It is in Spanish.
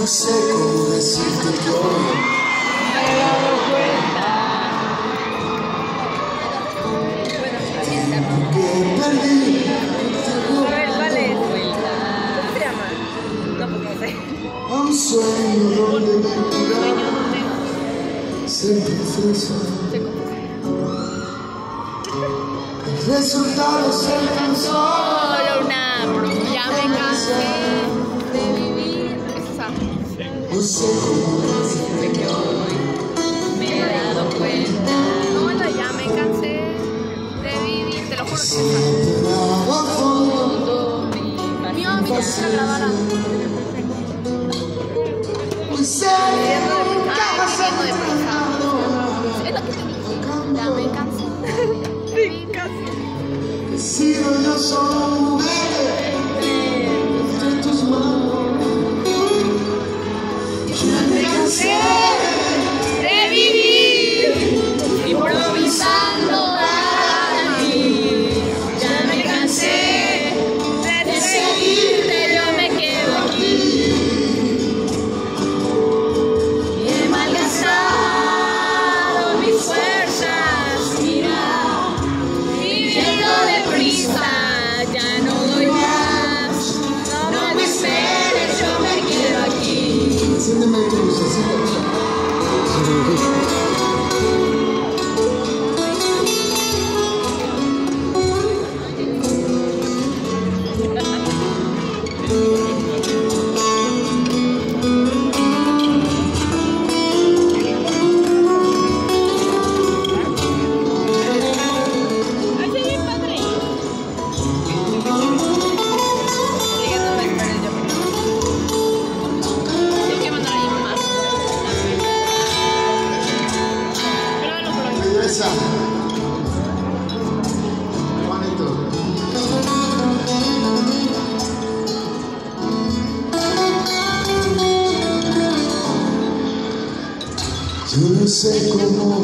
No sé cómo decirte que hoy me he dado cuenta que perdí. A ver, ¿cuál es? ¿Cómo se llama? No, pues no sé. A un sueño donde mi mirada siempre fresa. El resultado se alcanzó. solo una. Ya me cansé de vivir. Esa. No sé cómo Decirte que hoy me he dado cuenta. No, bueno, ya me cansé de vivir. Te lo juro que esa. esperaba fondo. Todo mi mamá me quiso grabar. Pues sé que Ay, viviendo de prisa. Es lo que te dije. Ya me cansé. Sí, casi. he sido yo solo mujer entre tus manos. Ya me cansé De vivir improvisando aquí. Ya me cansé de seguirte, yo me quedo aquí. Y he malgastado mis fuerzas, mira, viviendo deprisa, ya no doy más. No me esperes, yo me quedo aquí. enciéndeme tu lucecita. Ay, sí, bien padre. Siguiendo me esperé yo. Sí, hay que mandar ahí más. Grábalo por ahí. Regresa. Juanito. Yo no sé cómo